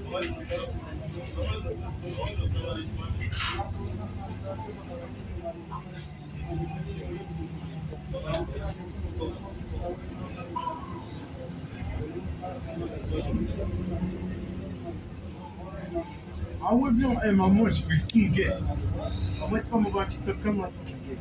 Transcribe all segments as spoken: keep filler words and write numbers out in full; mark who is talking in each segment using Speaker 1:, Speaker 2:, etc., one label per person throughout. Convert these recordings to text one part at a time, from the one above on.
Speaker 1: Ah ouais, bien, hey, maman, je fais une guette. Moi, tu peux me voir TikTok comme moi, c'est une guette.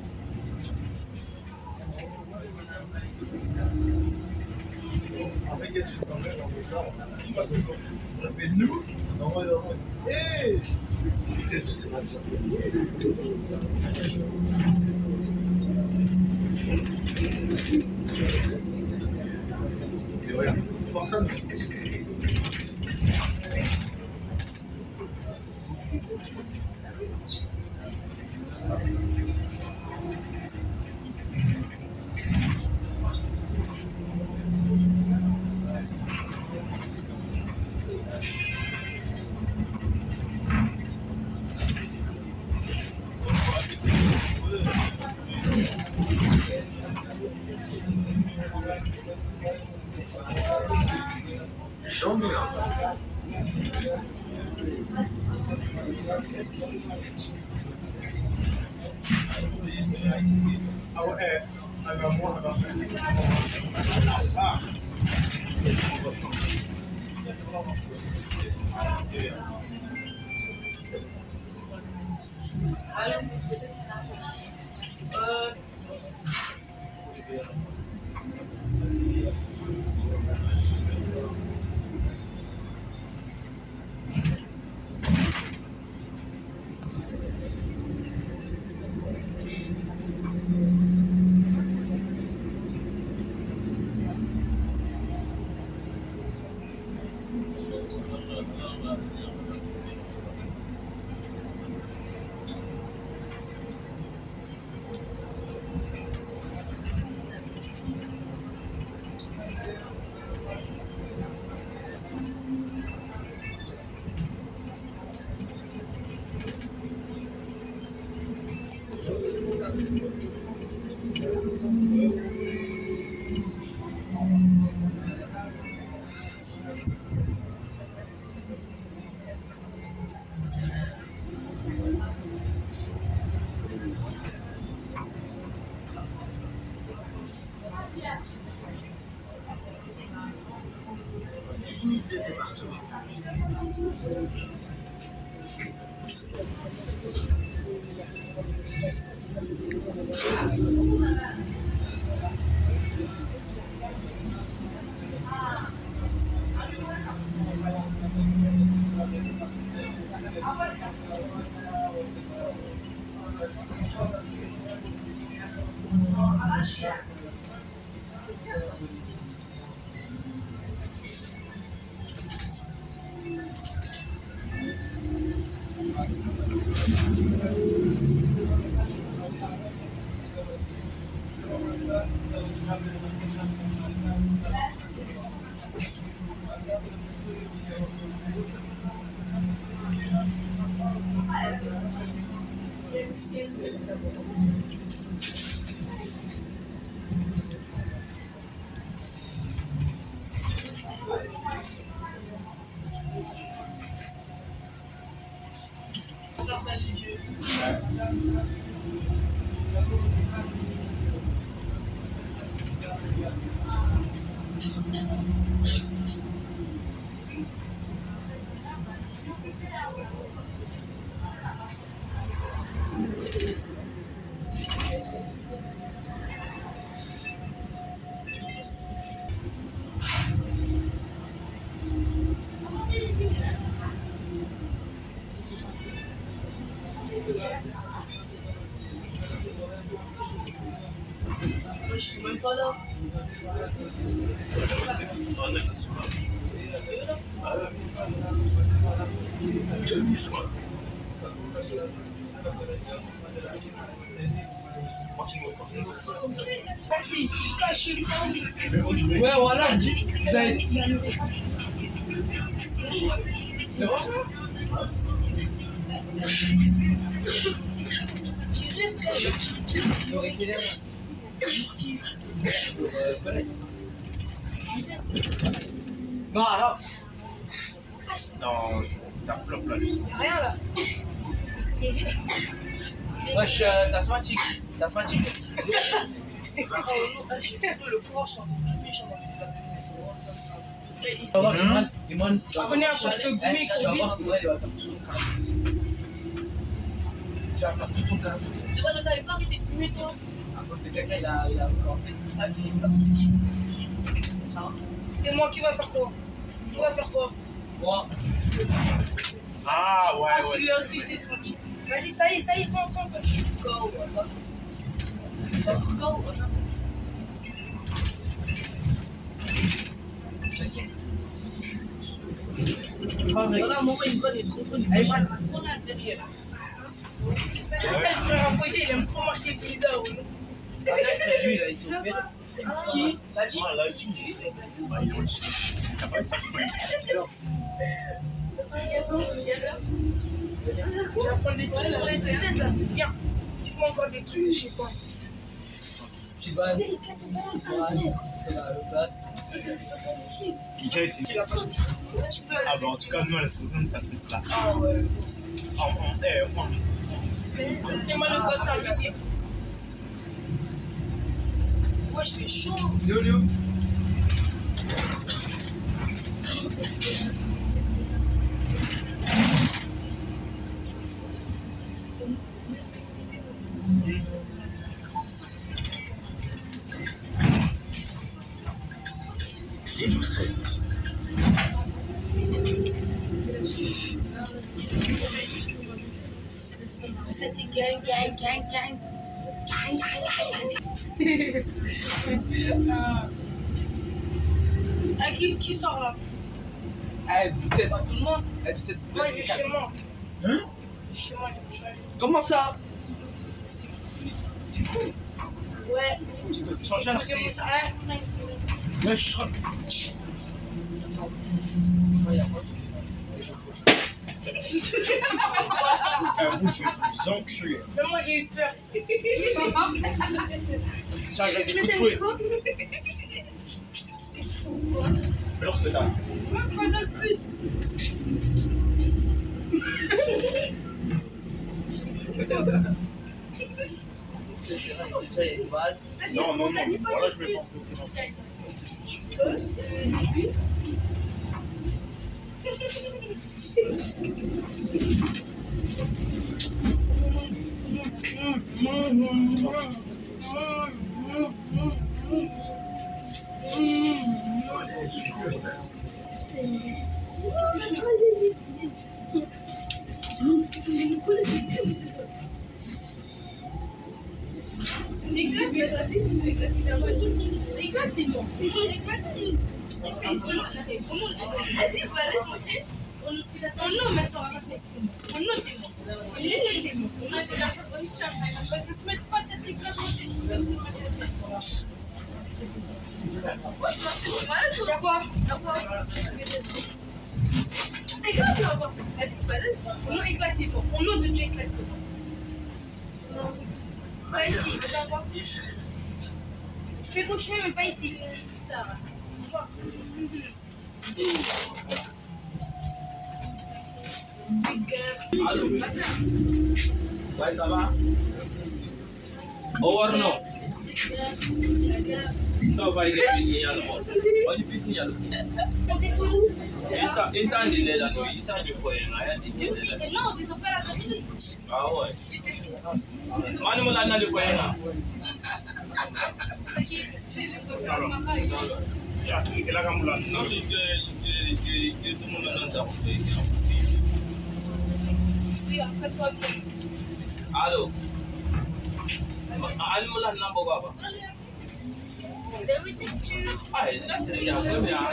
Speaker 1: Avec elle, je t'emmène, on fait ça, on fait nous, on va leur dire, hey! C'est ma job. Et voilà, pour ça, nous.
Speaker 2: J'en ai un.
Speaker 1: Ah ouais, alors moi, on va faire ah, on va s'en
Speaker 3: Euh...
Speaker 2: Unité département.
Speaker 3: Je suis même pas là.
Speaker 4: Ouais, voilà, dis. Non, alors.
Speaker 1: Non, t'as flop là.
Speaker 3: Y'a rien là.
Speaker 4: Wesh, euh, d'asthmatique. D'asthmatique.
Speaker 3: Oh non, je suis le courage, c'est un peu méchant dans les appuis.
Speaker 4: Tu vas voir, Iman, Iman.
Speaker 3: Tu connais un poste gourmet
Speaker 4: Tu vas
Speaker 3: qu'on
Speaker 4: voir, ouais, il va faire tout ton carreau. Tu vas faire tout ton carreau.
Speaker 3: De base, t'avais pas arrêté de fumer toi.
Speaker 4: À cause de quelqu'un, il a, il a commencé tout ça, tu n'es pas tout dit. Ça va?
Speaker 3: C'est moi qui va faire quoi? Qui va faire quoi?
Speaker 4: Moi.
Speaker 1: Ah ouais,
Speaker 3: Ah,
Speaker 1: ouais.
Speaker 3: celui-là aussi, je l'ai senti. Vas-y, ça y est, ça y est, fais enfin. Je suis K O, voilà. K O, voilà. Voilà, maman, il me connaît trop trop. Il est mal. On a derrière. Le frère à fouetter, il aime trop marcher bizarre.
Speaker 4: Lui, il a été opéré. Qui? L'a dit?
Speaker 1: Ah, là, tu dis. Bah, il est aussi. T'as pas ça, je crois.
Speaker 3: J'apprends des trucs sur les deux là, c'est bien. Tu mets encore des trucs, je sais pas.
Speaker 4: Tu vas. C'est la place.
Speaker 1: Qui a été. Ah, bah, en tout cas, nous, à la saison, t'as fait ça.
Speaker 3: Ah ouais.
Speaker 1: En, en, eh, en.
Speaker 3: Mettez-moi le gosse invisible. Moi, je fais chaud.
Speaker 4: Léo, Léo.
Speaker 2: Les doucettes.
Speaker 3: Tout ça, c'est gang, gang, gang, gang. Gang, gang, gang. Ah, qui, qui sort là?
Speaker 4: Eh, doucette.
Speaker 3: Pas tout le monde.
Speaker 4: Eh, doucette.
Speaker 3: Moi, je vais chez moi.
Speaker 1: Hein?
Speaker 3: Chez moi, je vais changer.
Speaker 4: Comment ça?
Speaker 3: Ouais.
Speaker 4: Tu veux changer un
Speaker 3: C'est mon
Speaker 4: style?
Speaker 3: ça.
Speaker 4: Ouais, je crois.
Speaker 1: Ah, vous, je vais vous enculer.
Speaker 3: Mais moi, j'ai eu peur.
Speaker 4: Tiens, il y a des coups de fouet.
Speaker 1: Mais lorsque t'as.
Speaker 3: Moi, pas dans le plus.
Speaker 1: Non, non, non. Voilà, je vais pas.
Speaker 3: Éclatez-moi. Éclatez-moi. Essaye. Vas-y, voilà, moi, c'est. On nomme maintenant, c'est on note des mots. On essaye des mots. On note des mots. On ne met pas tête éclat dans tes trucs. Y'a quoi? Y'a quoi? Éclate, on va faire. On note éclate des mots. On note de éclate des mots. Pas ici. Fais continuer, mais pas ici.
Speaker 4: Allô? Ouais, ça va? Au revoir, non? Non, pas il est fini, alors. On est fini, alors.
Speaker 3: On descend où?
Speaker 4: Isa, Isa, il est là, nous. Isa, il faut y aller.
Speaker 3: Non, on descend pas la côté.
Speaker 4: Ah ouais. Manu, mon âne, il faut y aller.
Speaker 1: Ça va. Ya, tu es là comme là.
Speaker 4: Non, je je tout le monde dans ta
Speaker 3: Oui, après toi,
Speaker 4: Allô? Allô, mon âne, non, papa. Ah, il a très bien.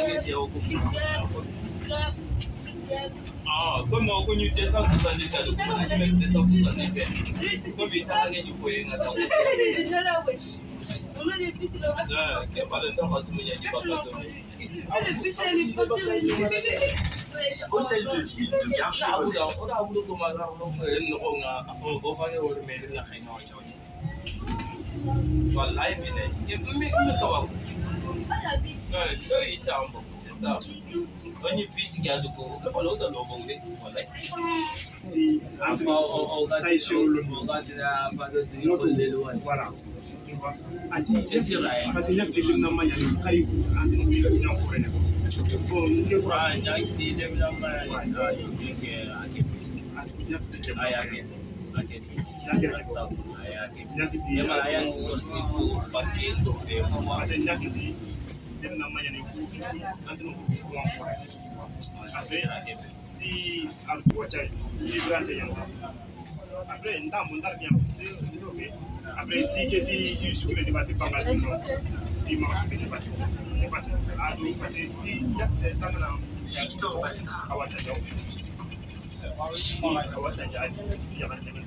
Speaker 4: Ah, comme on connaît deux cent soixante-dix-sept, on a même deux cent soixante-dix-sept. Comme ça, on a gagné pour y aller.
Speaker 3: il est déjà là, wesh. On a des pistes, il aura
Speaker 4: Ah, qui a pas le temps, parce que il y a du papa.
Speaker 3: les pistes, elle est pas pire.
Speaker 2: Hôtel de ville de
Speaker 4: Ah,
Speaker 2: Garches-les-Gonesse.
Speaker 4: on a voulu comment ça, on a fait une ronde, on va faire une mail de la reine. Wallahi, mais il y a plus de
Speaker 3: pas la vie.
Speaker 4: Non, eux, ils savent beaucoup, c'est ça. Quand ils puissent qu'il y a de quoi, on va l'autre dans l'anglais. Voilà.
Speaker 1: Si
Speaker 4: Après, on regarde la base de l'eau.
Speaker 1: voilà. Ati parce que y a des gens qui ont kari andi no bi ñam ko rene bon ñu ko
Speaker 4: Ah, ñay di dem la ma ya ñu ke ake ay ake ake staff ay ake
Speaker 1: ñakiti
Speaker 4: ya mala yan so ko paquet to fe mo
Speaker 1: parce que ñakiti dem na mañana ko andi no bi ko ko après ti ardu wacay di grande yamba après ndam ndar bien après ti ke ti yusu le debate pas mal ti ma su ke debate c'est pas ça ah donc parce que ti ya tamana
Speaker 2: Victor Basta.
Speaker 1: awata jaw awata jaw ya ba ne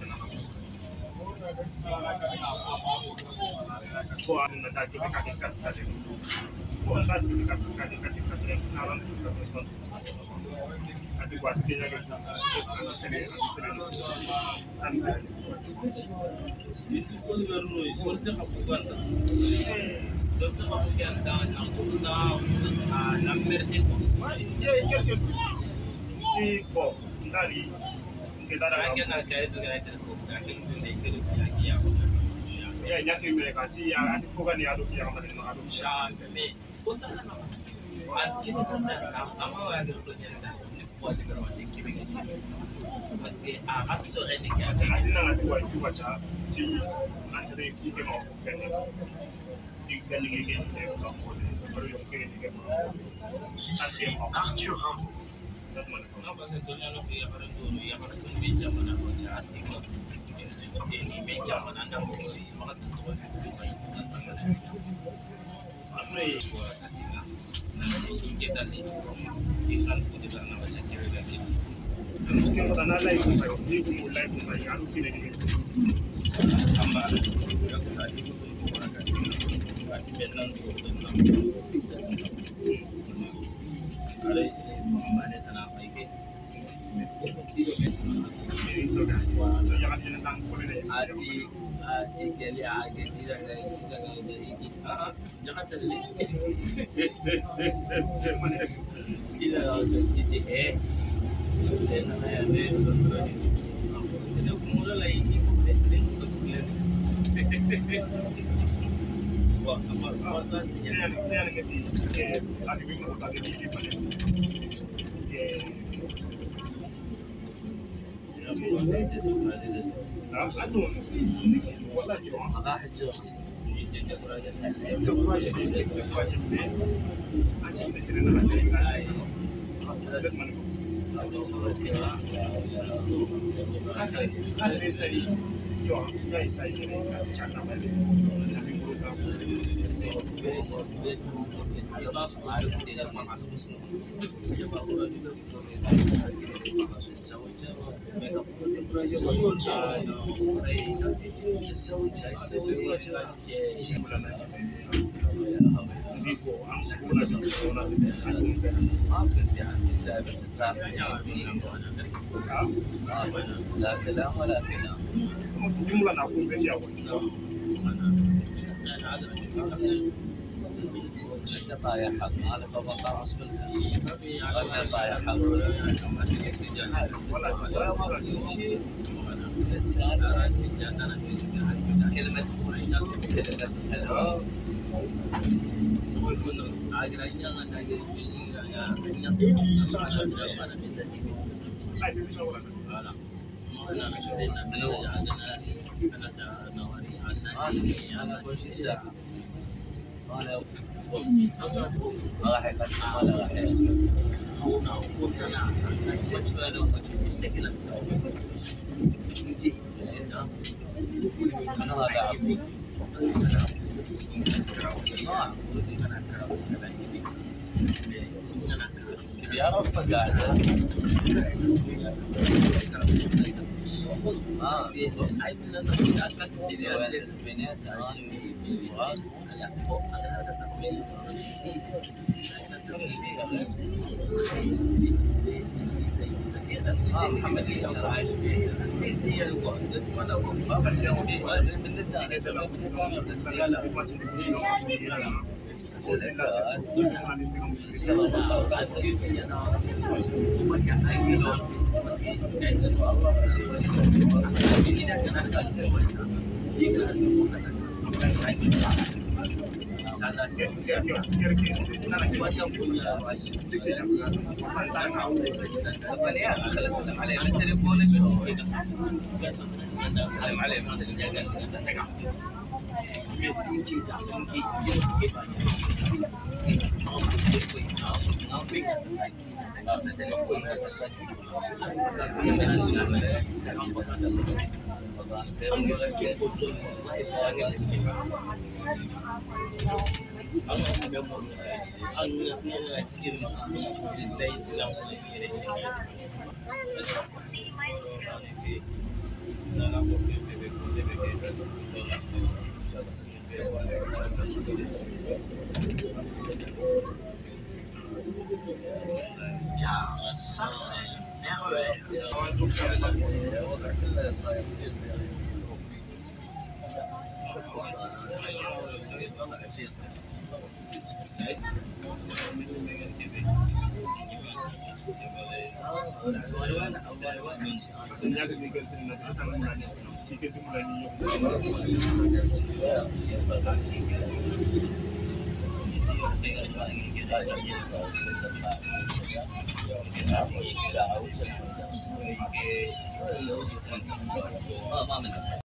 Speaker 1: ko an na ta ke ka ke ka ta ko an ta ke ka ka ke ka ke ka ke na ran ka ko adi kwa ti ya ga sa an sele an sele an sele
Speaker 4: itu pun baru sorte kapuganda sorte kapuganda yang kita terus number itu
Speaker 1: ye quelque ti bon ndari ke dara
Speaker 4: kan kan kayak itu kayak itu kan ini itu ya
Speaker 1: ya nyaki me ka ti ya ati foga ni ado ya ma no ado
Speaker 4: sha me konta na ma kita tanda ama wa da so ne da ni ko da garma ce kibe ne parce a ato ne ke
Speaker 1: ati ati na ati wa ki wa cha ti andre ki ke mo ke ne ti kan ni ke ne ko ko ko yo ke ni ke mo ati mo
Speaker 2: Arthur Rimbaud.
Speaker 4: non parce que dunia no ya para dulu ya para tun bi jamana ko ya artikel ini be jamana nda ko maka to ko na samana après ko atina nanti kita ni iklan fudi bana baca kira ga kini
Speaker 1: ke mo na lai ko ni ko mo lai ko ma ya ru ki ne ni
Speaker 4: amba ya ko tadi ko ko ga ati benan ko benan ale mana tanah baik ati ati kali age tidak ada tidak ada ini ah jangan sedih tidak ada jadi eh dan saya ada beberapa jadi mulai lagi ini boleh untuk wah apa apa sih
Speaker 1: ne ne ne ke ti ke ati bi mo ta ke ni fa ne ah atu ni wala jo
Speaker 4: راح الجو يجي راجل
Speaker 1: do ko je ne ko je ne ati ne sire na ati ga man ko ne sai yo ya sai ne cha na ba ne cha bi ko sa
Speaker 4: يضاف على كده مع اسمه يبقى هو الزوجة لا سلام ولا كلام
Speaker 1: jumla na ko be ya ko
Speaker 4: جدا طايح حق على بابا خلاص ولا طايح حق
Speaker 1: wala sa
Speaker 4: شيء كلمة كلمة حلوة
Speaker 1: ai bi sa wala
Speaker 4: أنا كل شيء ساعة أنا راح يقسم ولا راح أنا هذا عبد بيعرف قاعدة اه البنات سلام عليه من تليفونك سلام عليه من تليفونك
Speaker 2: Car ça c'est R E
Speaker 4: R.